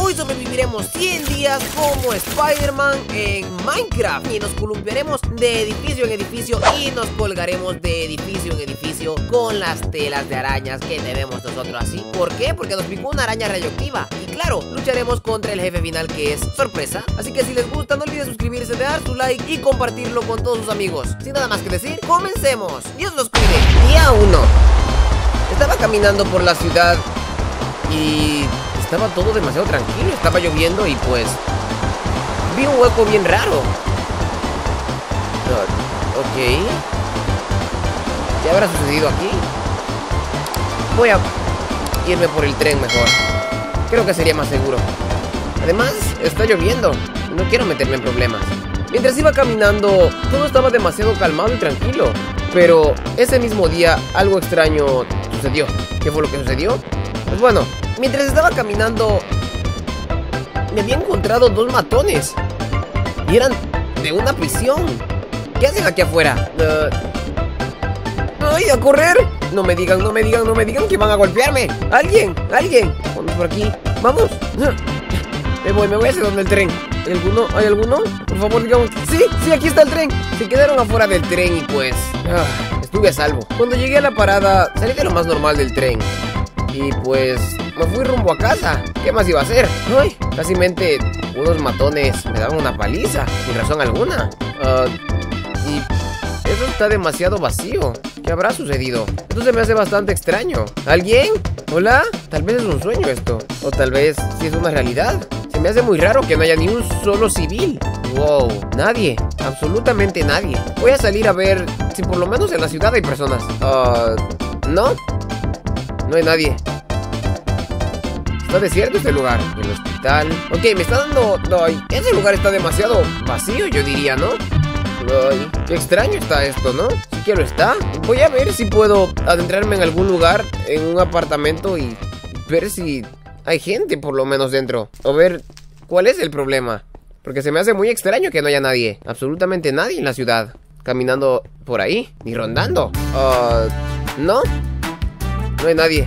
Hoy sobreviviremos 100 días como Spider-Man en Minecraft y nos columpiaremos de edificio en edificio y nos colgaremos de edificio en edificio con las telas de arañas que tenemos nosotros así. ¿Por qué? Porque nos picó una araña radioactiva y claro, lucharemos contra el jefe final que es sorpresa. Así que si les gusta no olviden suscribirse, dejar su like y compartirlo con todos sus amigos. Sin nada más que decir, comencemos. Dios los cuide. Día 1. Estaba caminando por la ciudad y estaba todo demasiado tranquilo, estaba lloviendo y pues vi un hueco bien raro. Ok. ¿Qué habrá sucedido aquí? Voy a irme por el tren mejor. Creo que sería más seguro. Además, está lloviendo. No quiero meterme en problemas. Mientras iba caminando, todo estaba demasiado calmado y tranquilo. Pero ese mismo día, algo extraño sucedió. ¿Qué fue lo que sucedió? Pues bueno, mientras estaba caminando, me había encontrado dos matones. Y eran de una prisión. ¿Qué hacen aquí afuera? ¡Ay, a correr! No me digan que van a golpearme. ¡Alguien! Vamos por aquí. ¡Vamos! Me voy hacia donde el tren. ¿Hay alguno? Por favor, digamos. Sí, aquí está el tren. Se quedaron afuera del tren y pues estuve a salvo. Cuando llegué a la parada, salí de lo más normal del tren. Y pues me fui rumbo a casa. ¿Qué más iba a hacer? Ay, cásimente unos matones me daban una paliza sin razón alguna. Y eso está demasiado vacío. ¿Qué habrá sucedido? Esto se me hace bastante extraño. ¿Alguien? ¿Hola? Tal vez es un sueño esto. O tal vez sí es una realidad. Se me hace muy raro que no haya ni un solo civil. Wow, nadie, absolutamente nadie. Voy a salir a ver si por lo menos en la ciudad hay personas. No hay nadie. Está desierto este lugar. El hospital. Ok, me está dando... Ay, ese lugar está demasiado vacío, yo diría, ¿no? Ay, qué extraño está esto, ¿no? Sí que lo está. Voy a ver si puedo adentrarme en algún lugar, en un apartamento y ver si hay gente por lo menos dentro. O ver cuál es el problema. Porque se me hace muy extraño que no haya nadie. Absolutamente nadie en la ciudad caminando por ahí, ni rondando. No hay nadie.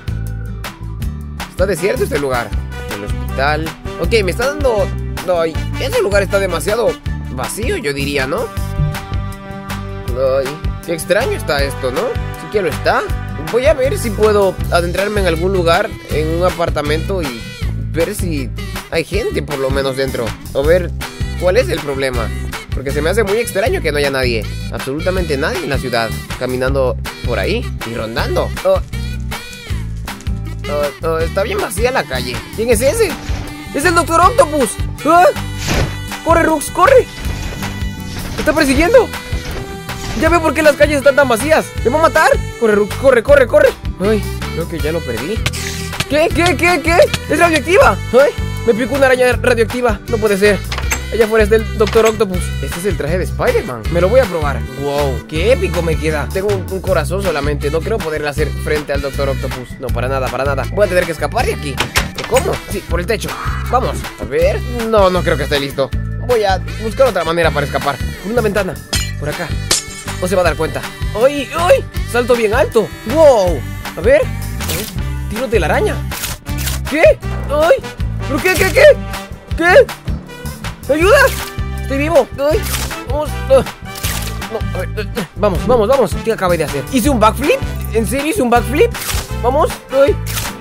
Está desierto este lugar. El hospital. Ok, me está dando... Ay, ese lugar está demasiado vacío, yo diría, ¿no? Ay, qué extraño está esto, ¿no? Sí que lo está. Voy a ver si puedo adentrarme en algún lugar, en un apartamento y ver si hay gente por lo menos dentro. O ver cuál es el problema. Porque se me hace muy extraño que no haya nadie. Absolutamente nadie en la ciudad caminando por ahí, ni rondando. Está bien vacía la calle. ¿Quién es ese? ¡Es el Doctor Octopus! ¡Corre, Rux, corre! ¡Me está persiguiendo! Ya veo por qué las calles están tan vacías. ¡Me va a matar! ¡Corre, Rux, corre! ¡Ay! Creo que ya lo perdí. ¿Qué? ¡Es radioactiva! ¡Ay! Me picó una araña radioactiva. No puede ser. Allá afuera está el Doctor Octopus. Este es el traje de Spider-Man. Me lo voy a probar. ¡Wow! ¡Qué épico me queda! Tengo un corazón solamente. No creo poderle hacer frente al Doctor Octopus. No, para nada. Voy a tener que escapar de aquí. ¿Pero cómo? Sí, por el techo. Vamos. A ver. No creo que esté listo. Voy a buscar otra manera para escapar. Por una ventana. Por acá. No se va a dar cuenta. ¡Ay! Salto bien alto. ¡Wow! A ver. Tiro de la araña. ¿Qué? ¡Ay! ¿Pero qué? ¡Ayuda! ¡Estoy vivo! ¡Ay! ¡Vamos! No, a ver, vamos. ¿Qué acabé de hacer? ¿Hice un backflip? ¿En serio hice un backflip? ¡Vamos! ¡Ay!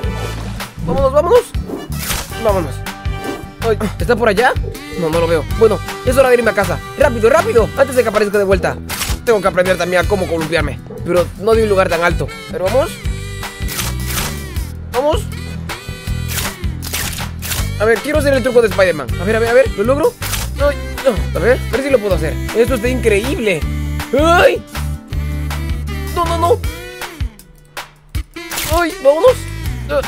¡Vámonos! ¡Ay! ¿Está por allá? No lo veo. Bueno, es hora de irme a casa. ¡Rápido! Antes de que aparezca de vuelta. Tengo que aprender también a cómo columpiarme. Pero no de un lugar tan alto. Pero vamos. A ver, quiero hacer el truco de Spider-Man. A ver, ¿lo logro? Ay, no. A ver si lo puedo hacer. Esto está increíble. ¡Ay! No. ¡Ay, vámonos!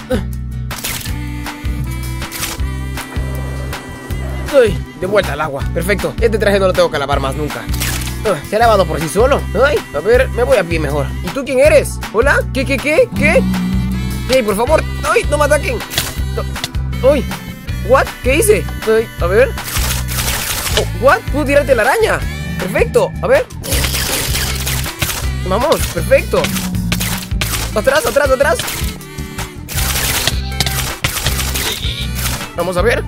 ¡Ay! De vuelta al agua. Perfecto. Este traje no lo tengo que lavar más nunca. Se ha lavado por sí solo. ¡Ay! A ver, me voy a pie mejor. ¿Y tú quién eres? ¿Hola? ¿Qué? ¡Ey, por favor! ¡Ay, no me ataquen! ¡Ay! ¿What? ¿Qué hice? Ay, a ver. ¿What? Puedo tirarte la araña. Perfecto. A ver. Vamos, perfecto. Atrás. Vamos a ver.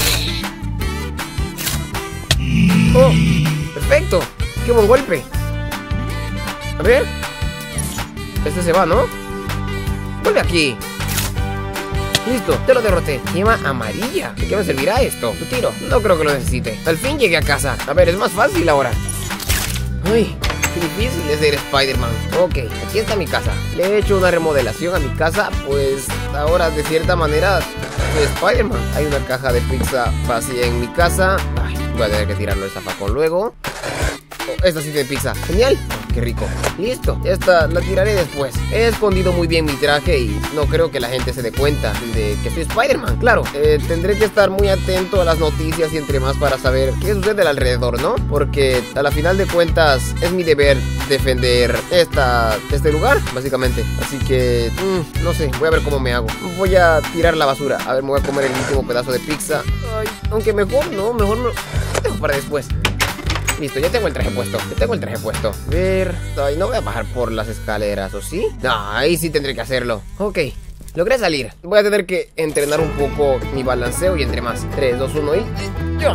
Oh, perfecto. Qué buen golpe. A ver. Este se va, ¿no? Vuelve aquí. Listo, te lo derroté. Gema amarilla. ¿De qué me servirá esto? Tu tiro. No creo que lo necesite. Al fin llegué a casa. A ver, es más fácil ahora. Ay, qué difícil es ser Spider-Man. Ok, aquí está mi casa. Le he hecho una remodelación a mi casa. Pues ahora de cierta manera soy Spider-Man. Hay una caja de pizza vacía en mi casa. Ay, voy a tener que tirarlo el zafacón luego. Oh, esta sí tiene pizza. Genial. Qué rico. Listo, esta la tiraré después. He escondido muy bien mi traje y no creo que la gente se dé cuenta de que soy Spider-Man. Claro, tendré que estar muy atento a las noticias y entre más para saber qué sucede alrededor, ¿no? Porque a la final de cuentas es mi deber defender este lugar, básicamente. Así que, no sé, voy a ver cómo me hago. Voy a tirar la basura. A ver, me voy a comer el último pedazo de pizza. Ay, aunque mejor no lo dejo para después. Listo, ya tengo el traje puesto. A ver. Ay, no voy a bajar por las escaleras, ¿o sí? No, ahí sí tendré que hacerlo. Ok, logré salir. Voy a tener que entrenar un poco mi balanceo y entre más. 3, 2, 1 y... ¡ya!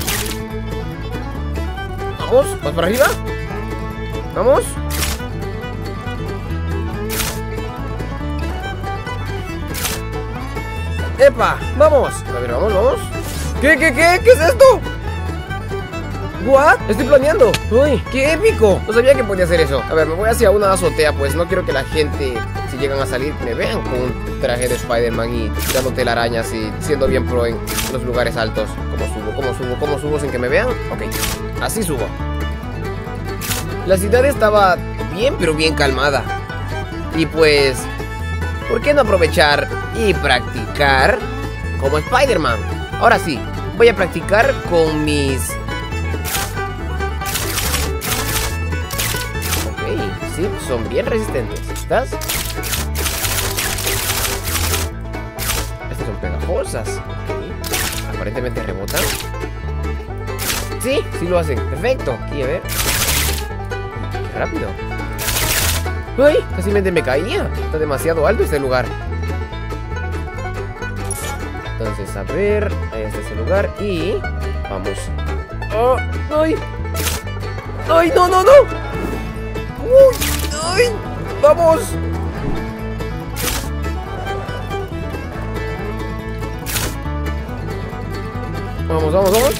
Vamos, ¿vas para arriba? Vamos. ¡Epa! ¡Vamos! A ver, vamos. ¿Qué es esto? ¿What? Estoy planeando. ¡Uy! ¡Qué épico! No sabía que podía hacer eso. A ver, me voy hacia una azotea, pues no quiero que la gente, si llegan a salir, me vean con un traje de Spider-Man y tirando telarañas y siendo bien pro en los lugares altos. ¿Cómo subo sin que me vean? Ok, así subo. La ciudad estaba bien, pero bien calmada. Y pues, ¿por qué no aprovechar y practicar como Spider-Man? Ahora sí, voy a practicar con mis... Sí, son bien resistentes. ¿Estás? Estas son pegajosas. Okay. Aparentemente rebotan. Sí lo hacen. Perfecto. Aquí, a ver. Qué rápido. ¡Ay! Casi me caía. Está demasiado alto este lugar. Entonces, a ver. Ahí está ese lugar. Y... vamos. ¡Oh! ¡Ay! ¡Ay, no! ¡Uy! ¡Ay! ¡Vamos! Vamos.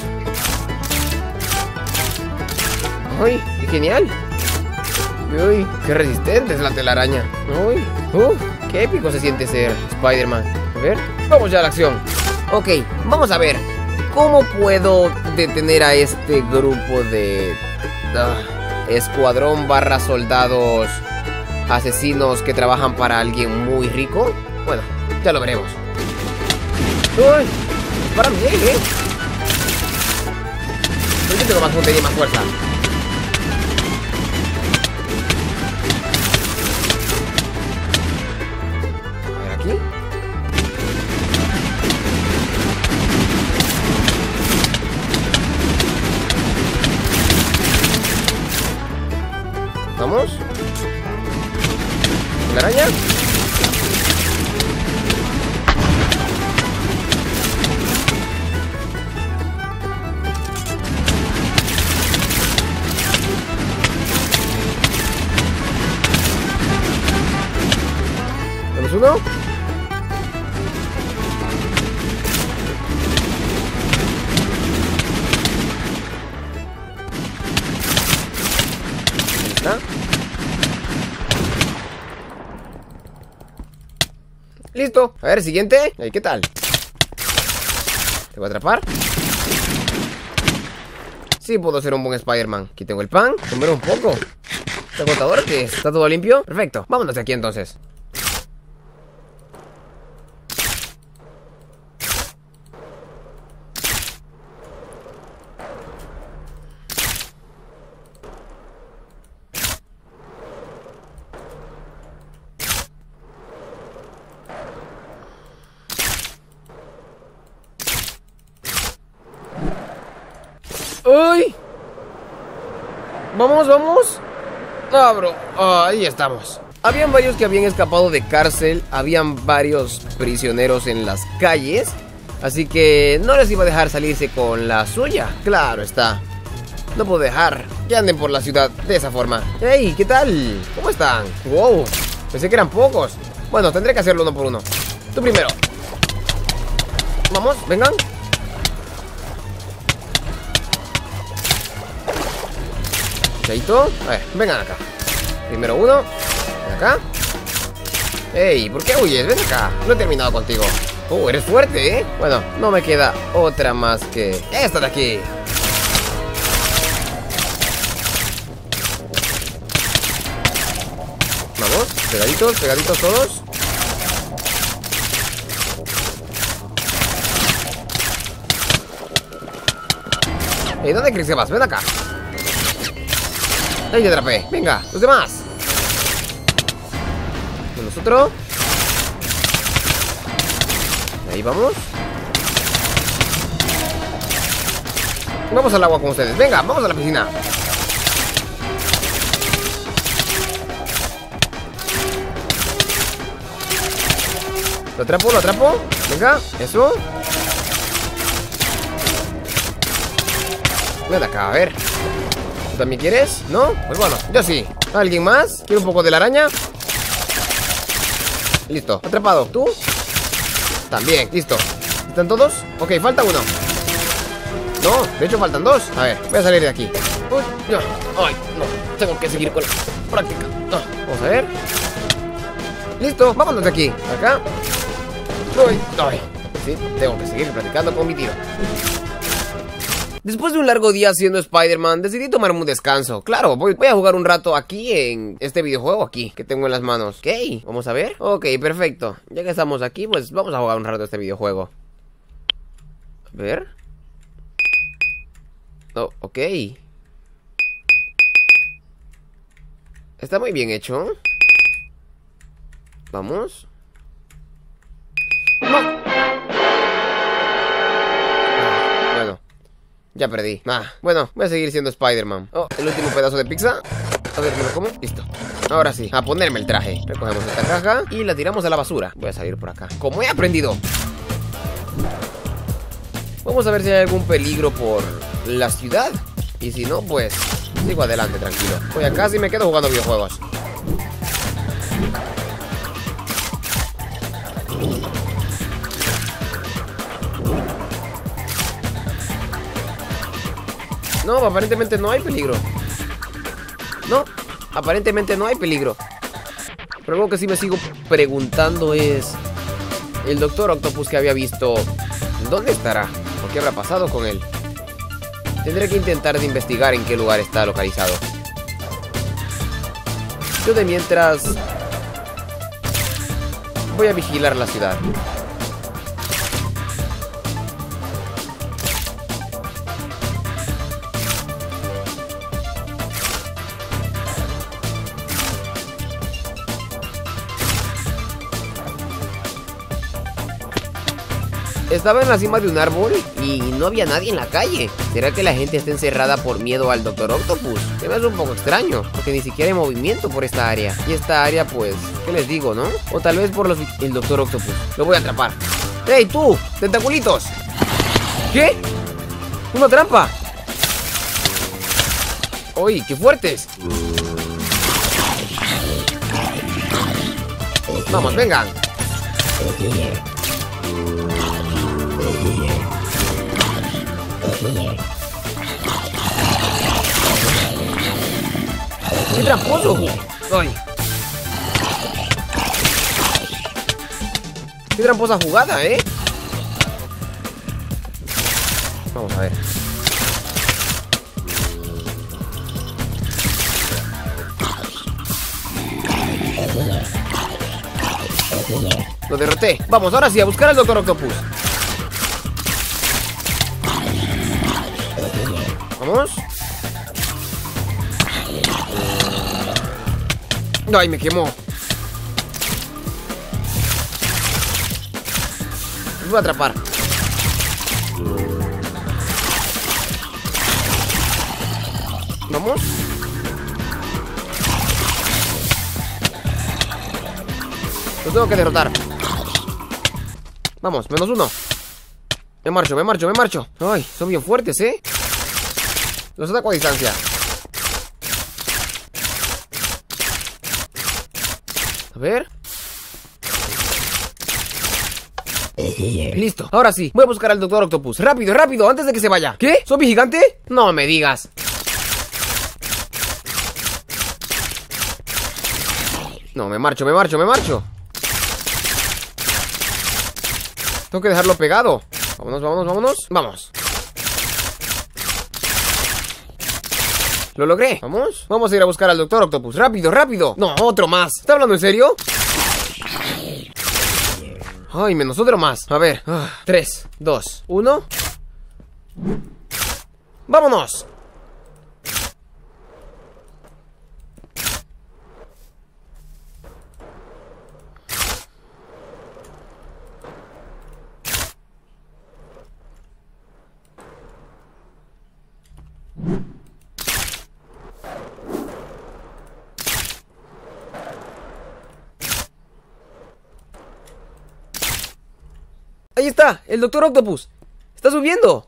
¡Ay! ¡Qué genial! ¡Uy! ¡Qué resistente es la telaraña! ¡Uy! ¡Qué épico se siente ser Spider-Man! A ver, vamos ya a la acción. Ok, vamos a ver. ¿Cómo puedo detener a este grupo de... escuadrón / soldados asesinos que trabajan para alguien muy rico? Bueno, ya lo veremos. ¡Uy! Para mí, Yo tengo más puntería y más fuerza. A ver aquí. Vamos. ¿La araña? ¿Tenemos uno? Ahí está. Listo. A ver, siguiente. ¿Qué tal? ¿Te voy a atrapar? Sí, puedo ser un buen Spider-Man. Aquí tengo el pan. Comer un poco. ¿Este agotador qué es? ¿Está todo limpio? Perfecto. Vámonos de aquí entonces. ¡Uy! ¡Vamos! ¡Ah, bro! Ahí estamos. Habían varios que habían escapado de cárcel. Habían varios prisioneros en las calles. Así que no les iba a dejar salirse con la suya. Claro está. No puedo dejar que anden por la ciudad de esa forma. ¡Hey! ¿Qué tal? ¿Cómo están? ¡Wow! Pensé que eran pocos. Bueno, tendré que hacerlo uno por uno. Tú primero. Vamos, vengan. Chaito. A ver, vengan acá. Primero uno. Ven acá. ¡Ey! ¿Por qué huyes? Ven acá. No he terminado contigo. Eres fuerte, ¿eh? Bueno, no me queda otra más que esta de aquí. Vamos, pegaditos, pegaditos todos. ¿Dónde crees que vas? Ven acá. Ahí te atrapé. Venga, los demás. Nosotros. Ahí vamos. Vamos al agua con ustedes. Venga, vamos a la piscina. Lo atrapo, lo atrapo. Venga, eso. Ven acá, a ver. ¿Tú también quieres? ¿No? Pues bueno, yo sí. ¿Alguien más? ¿Quiere un poco de la araña? Listo, atrapado. ¿Tú? También, listo. ¿Están todos? Ok, falta uno. No, de hecho faltan dos. A ver, voy a salir de aquí. Uy, no. Ay, no, tengo que seguir con la práctica. No. Vamos a ver. Listo, vámonos de aquí. Acá. Uy, ay. Sí, tengo que seguir practicando con mi tiro. Después de un largo día siendo Spider-Man, decidí tomarme un descanso. Claro, voy a jugar un rato aquí en este videojuego aquí que tengo en las manos. Ok, vamos a ver. Ok, perfecto. Ya que estamos aquí, pues vamos a jugar un rato este videojuego. A ver. Oh, ok. Está muy bien hecho. Vamos. ¡No! Bueno, ya perdí. Bueno, voy a seguir siendo Spider-Man. Oh, el último pedazo de pizza. A ver, ¿me lo como? Listo. Ahora sí, a ponerme el traje. Recogemos esta caja y la tiramos a la basura. Voy a salir por acá. Como he aprendido. Vamos a ver si hay algún peligro por la ciudad. Y si no, pues sigo adelante, tranquilo. Voy a casa y me quedo jugando videojuegos. No, aparentemente no hay peligro. No, aparentemente no hay peligro. Pero algo que sí me sigo preguntando es... el Doctor Octopus que había visto, ¿dónde estará? ¿O qué habrá pasado con él? Tendré que intentar de investigar en qué lugar está localizado. Yo de mientras... voy a vigilar la ciudad. Estaba en la cima de un árbol y no había nadie en la calle. ¿Será que la gente está encerrada por miedo al Doctor Octopus? Se me hace un poco extraño, porque ni siquiera hay movimiento por esta área. Y esta área, pues, ¿qué les digo, no? O tal vez por el Doctor Octopus. Lo voy a atrapar. ¡Ey, tú! ¡Tentaculitos! ¿Qué? ¡Una trampa! ¡Uy, qué fuertes! Vamos, vengan. ¡Qué tramposo! ¡Ay! ¡Qué tramposa jugada, eh! Vamos a ver. Lo derroté. Vamos, ahora sí, a buscar al Doctor Octopus. Vamos. Ay, me quemó. Los voy a atrapar. Vamos. Los tengo que derrotar. Vamos, menos uno. Me marcho, me marcho, me marcho. Ay, son bien fuertes, ¿eh? Los ataco a distancia. A ver. Listo, ahora sí, voy a buscar al Doctor Octopus. Rápido, rápido, antes de que se vaya. ¿Qué? ¿Zombie gigante? No me digas. No, me marcho, me marcho, me marcho. Tengo que dejarlo pegado. Vámonos, vámonos, vámonos. Vamos. Lo logré. Vamos. Vamos a ir a buscar al Doctor Octopus. Rápido, rápido. No, otro más. ¿Está hablando en serio? Ay, menos otro más. A ver. 3, 2, 1. ¡Vámonos! Ahí está, el Doctor Octopus. Está subiendo.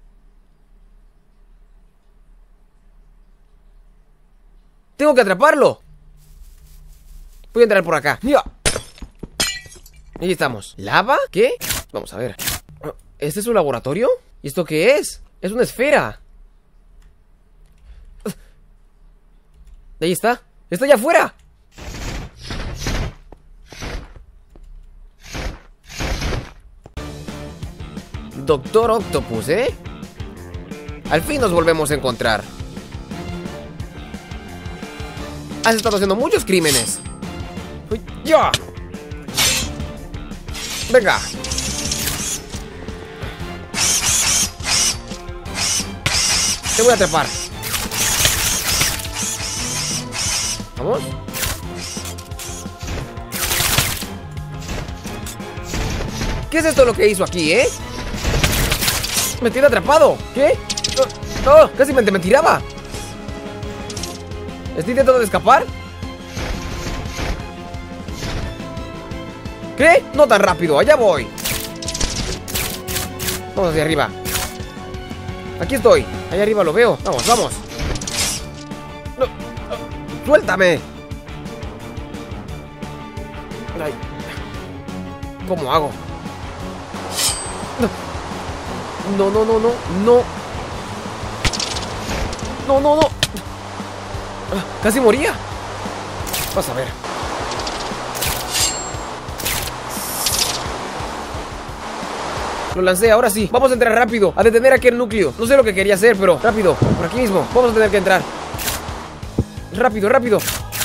Tengo que atraparlo. Voy a entrar por acá. ¡Ya! Ahí estamos. ¿Lava? ¿Qué? Vamos a ver. ¿Este es un laboratorio? ¿Y esto qué es? Es una esfera. Ahí está. ¡Está allá afuera! Doctor Octopus, ¿eh? Al fin nos volvemos a encontrar. Has estado haciendo muchos crímenes. ¡Ya! Venga. Te voy a atrapar. ¿Vamos? ¿Qué es esto lo que hizo aquí, eh? Me tiene atrapado. ¿Qué? ¡Oh! Casi me tiraba. ¿Estoy intentando escapar? ¿Qué? No tan rápido, allá voy. Vamos hacia arriba. Aquí estoy, allá arriba lo veo. Vamos, vamos. No. ¡Suéltame! Ay. ¿Cómo hago? No, no, no, no, no. No, no, no. Casi moría. Vas a ver. Lo lancé, ahora sí. Vamos a entrar rápido, a detener aquel núcleo. No sé lo que quería hacer, pero rápido, por aquí mismo. Vamos a tener que entrar. Rápido, rápido.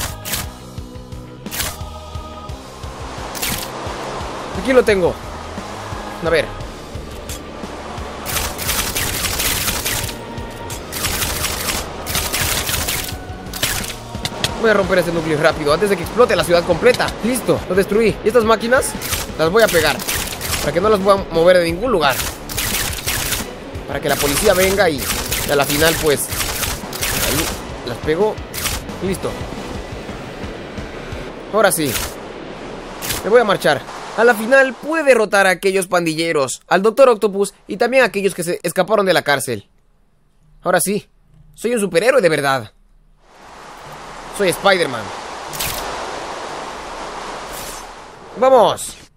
Aquí lo tengo. A ver. Voy a romper este núcleo rápido, antes de que explote la ciudad completa. Listo, lo destruí. Y estas máquinas las voy a pegar, para que no las puedan mover de ningún lugar. Para que la policía venga y a la final pues ahí las pego. Listo. Ahora sí, me voy a marchar. A la final pude derrotar a aquellos pandilleros, al Doctor Octopus y también a aquellos que se escaparon de la cárcel. Ahora sí, soy un superhéroe de verdad. Soy Spider-Man. ¡Vamos!